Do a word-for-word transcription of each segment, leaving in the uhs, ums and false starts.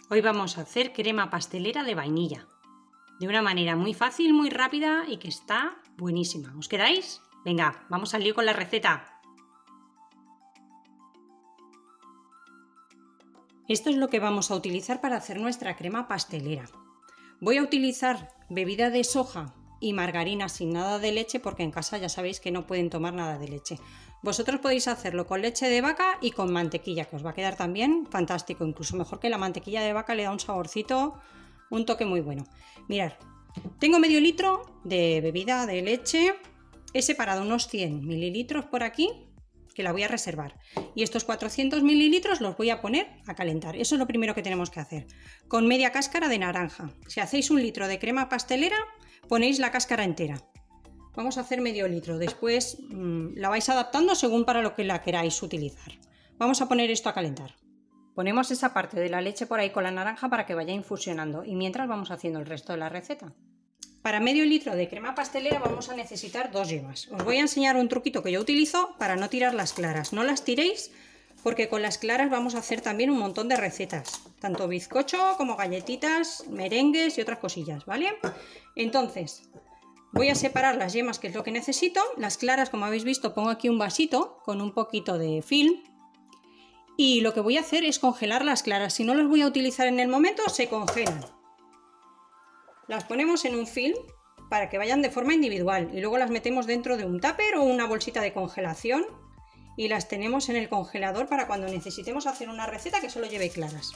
Hoy vamos a hacer crema pastelera de vainilla, de una manera muy fácil, muy rápida y que está buenísima. ¿Os quedáis? Venga, vamos al lío con la receta. Esto es lo que vamos a utilizar para hacer nuestra crema pastelera. Voy a utilizar bebida de soja y margarina sin nada de leche porque en casa ya sabéis que no pueden tomar nada de leche. Vosotros podéis hacerlo con leche de vaca y con mantequilla, que os va a quedar también fantástico, incluso mejor que la mantequilla de vaca, le da un saborcito, un toque muy bueno. Mirad, tengo medio litro de bebida de leche, he separado unos cien mililitros por aquí, que la voy a reservar, y estos cuatrocientos mililitros los voy a poner a calentar. Eso es lo primero que tenemos que hacer, con media cáscara de naranja. Si hacéis un litro de crema pastelera, ponéis la cáscara entera. Vamos a hacer medio litro, después mmm, la vais adaptando según para lo que la queráis utilizar. Vamos a poner esto a calentar. Ponemos esa parte de la leche por ahí con la naranja para que vaya infusionando y mientras vamos haciendo el resto de la receta. Para medio litro de crema pastelera vamos a necesitar dos yemas. Os voy a enseñar un truquito que yo utilizo para no tirar las claras. No las tiréis porque con las claras vamos a hacer también un montón de recetas, tanto bizcocho como galletitas, merengues y otras cosillas, ¿vale? Entonces, voy a separar las yemas, que es lo que necesito. Las claras, como habéis visto, pongo aquí un vasito con un poquito de film. Y lo que voy a hacer es congelar las claras. Si no las voy a utilizar en el momento, se congelan. Las ponemos en un film para que vayan de forma individual. Y luego las metemos dentro de un tupper o una bolsita de congelación. Y las tenemos en el congelador para cuando necesitemos hacer una receta que solo lleve claras.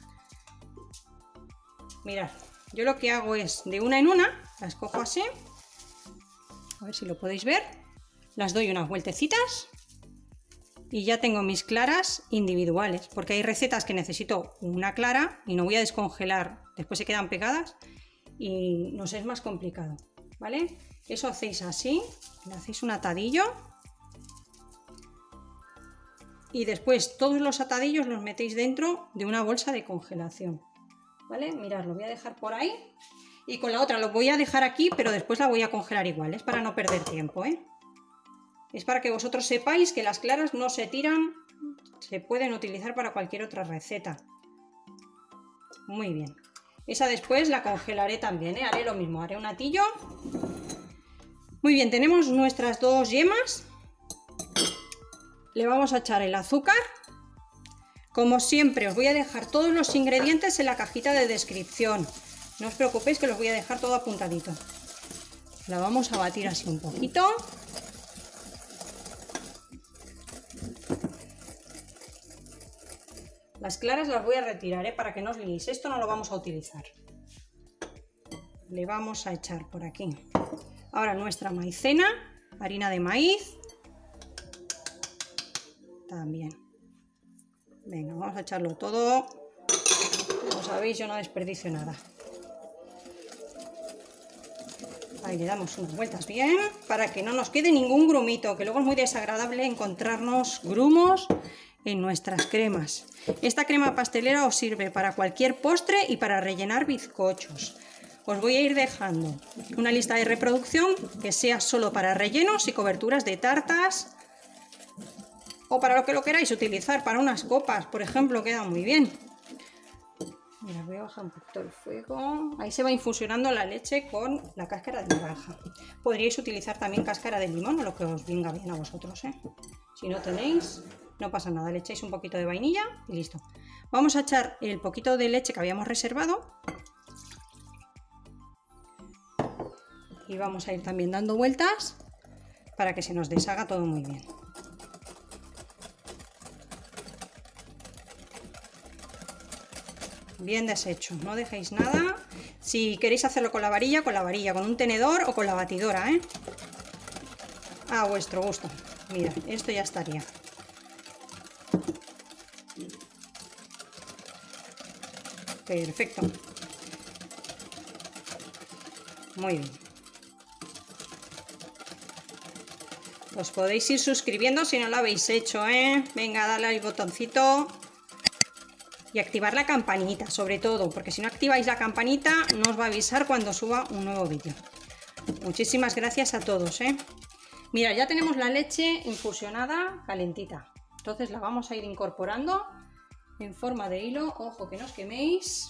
Mirad, yo lo que hago es de una en una, las cojo así. A ver si lo podéis ver. Las doy unas vueltecitas y ya tengo mis claras individuales, porque hay recetas que necesito una clara y no voy a descongelar, después se quedan pegadas y nos es más complicado, ¿vale? Eso hacéis así, le hacéis un atadillo y después todos los atadillos los metéis dentro de una bolsa de congelación, ¿vale? Mirad, lo voy a dejar por ahí. Y con la otra lo voy a dejar aquí, pero después la voy a congelar igual, es para no perder tiempo, ¿eh? Es para que vosotros sepáis que las claras no se tiran, se pueden utilizar para cualquier otra receta. Muy bien. Esa después la congelaré también, ¿eh? Haré lo mismo, haré un atillo. Muy bien, tenemos nuestras dos yemas. Le vamos a echar el azúcar. Como siempre, os voy a dejar todos los ingredientes en la cajita de descripción. No os preocupéis que los voy a dejar todo apuntadito. La vamos a batir así un poquito. Las claras las voy a retirar, ¿eh? Para que no os liéis. Esto no lo vamos a utilizar. Le vamos a echar por aquí. Ahora nuestra maicena, harina de maíz. También. Venga, vamos a echarlo todo. Como sabéis, yo no desperdicio nada. Ahí le damos unas vueltas bien para que no nos quede ningún grumito, que luego es muy desagradable encontrarnos grumos en nuestras cremas. Esta crema pastelera os sirve para cualquier postre y para rellenar bizcochos. Os voy a ir dejando una lista de reproducción que sea solo para rellenos y coberturas de tartas o para lo que lo queráis utilizar, para unas copas, por ejemplo, queda muy bien. Mira, voy a bajar un poquito el fuego. Ahí se va infusionando la leche con la cáscara de naranja. Podríais utilizar también cáscara de limón o lo que os venga bien a vosotros, ¿eh? Si no tenéis, no pasa nada. Le echáis un poquito de vainilla y listo. Vamos a echar el poquito de leche que habíamos reservado. Y vamos a ir también dando vueltas para que se nos deshaga todo muy bien. Bien deshecho, no dejéis nada. Si queréis hacerlo con la varilla, con la varilla, con un tenedor o con la batidora, ¿eh? A vuestro gusto. Mira, esto ya estaría. Perfecto. Muy bien. Os podéis ir suscribiendo si no lo habéis hecho, ¿eh? Venga, dale al botoncito. Y activar la campanita, sobre todo, porque si no activáis la campanita no os va a avisar cuando suba un nuevo vídeo. Muchísimas gracias a todos, ¿eh? Mira, ya tenemos la leche infusionada calentita. Entonces la vamos a ir incorporando en forma de hilo. Ojo que no os queméis.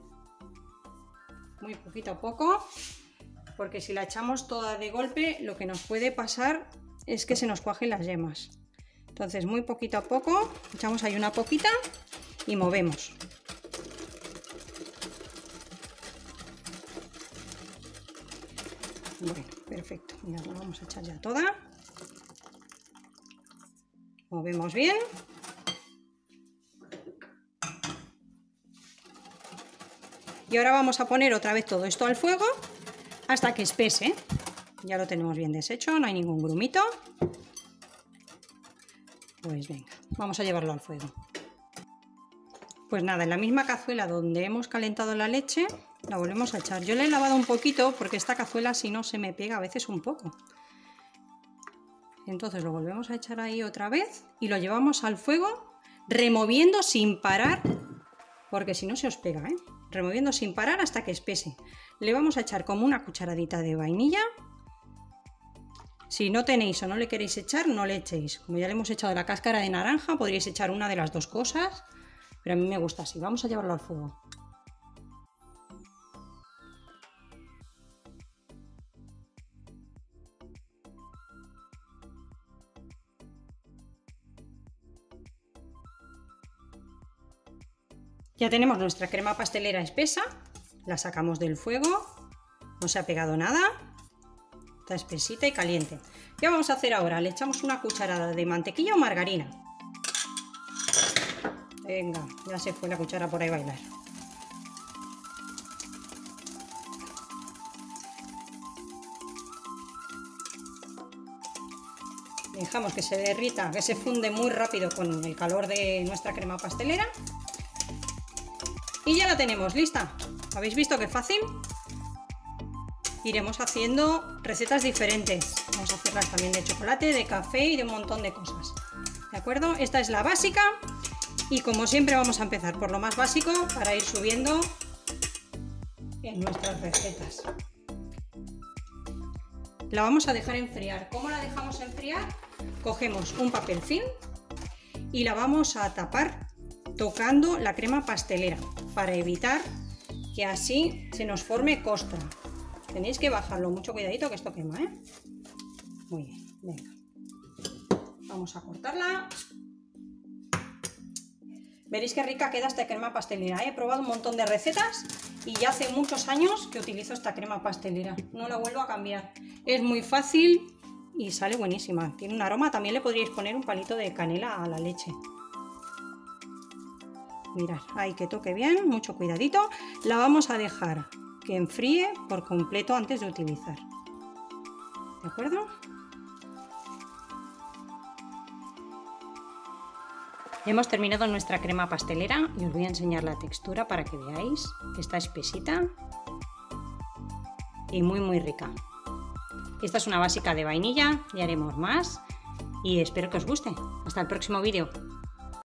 Muy poquito a poco, porque si la echamos toda de golpe, lo que nos puede pasar es que se nos cuajen las yemas. Entonces, muy poquito a poco, echamos ahí una poquita y movemos. Bueno, perfecto. Mirad, la vamos a echar ya toda. Movemos bien. Y ahora vamos a poner otra vez todo esto al fuego hasta que espese. Ya lo tenemos bien deshecho, no hay ningún grumito. Pues venga, vamos a llevarlo al fuego. Pues nada, en la misma cazuela donde hemos calentado la leche, la volvemos a echar. Yo la he lavado un poquito porque esta cazuela, si no, se me pega a veces un poco. Entonces lo volvemos a echar ahí otra vez y lo llevamos al fuego removiendo sin parar, porque si no se os pega, ¿eh? Removiendo sin parar hasta que espese. Le vamos a echar como una cucharadita de vainilla. Si no tenéis o no le queréis echar, no le echéis. Como ya le hemos echado la cáscara de naranja, podríais echar una de las dos cosas, pero a mí me gusta así. Vamos a llevarlo al fuego. Ya tenemos nuestra crema pastelera espesa, la sacamos del fuego, no se ha pegado nada, está espesita y caliente. ¿Qué vamos a hacer ahora? Le echamos una cucharada de mantequilla o margarina. Venga, ya se fue la cuchara por ahí a bailar. Dejamos que se derrita, que se funde muy rápido con el calor de nuestra crema pastelera. Y ya la tenemos lista. ¿Habéis visto qué fácil? Iremos haciendo recetas diferentes. Vamos a hacerlas también de chocolate, de café y de un montón de cosas. ¿De acuerdo? Esta es la básica. Y como siempre vamos a empezar por lo más básico para ir subiendo en nuestras recetas. La vamos a dejar enfriar. ¿Cómo la dejamos enfriar? Cogemos un papel film y la vamos a tapar tocando la crema pastelera para evitar que así se nos forme costra. Tenéis que bajarlo, mucho cuidadito que esto quema, ¿eh? Muy bien, venga. Vamos a cortarla. Veréis qué rica queda esta crema pastelera. He probado un montón de recetas y ya hace muchos años que utilizo esta crema pastelera. No la vuelvo a cambiar. Es muy fácil y sale buenísima. Tiene un aroma. También le podríais poner un palito de canela a la leche. Mirad, ahí que toque bien, mucho cuidadito. La vamos a dejar que enfríe por completo antes de utilizar. ¿De acuerdo? Ya hemos terminado nuestra crema pastelera y os voy a enseñar la textura para que veáis que está espesita y muy muy rica. Esta es una básica de vainilla, ya haremos más y espero que os guste. Hasta el próximo vídeo.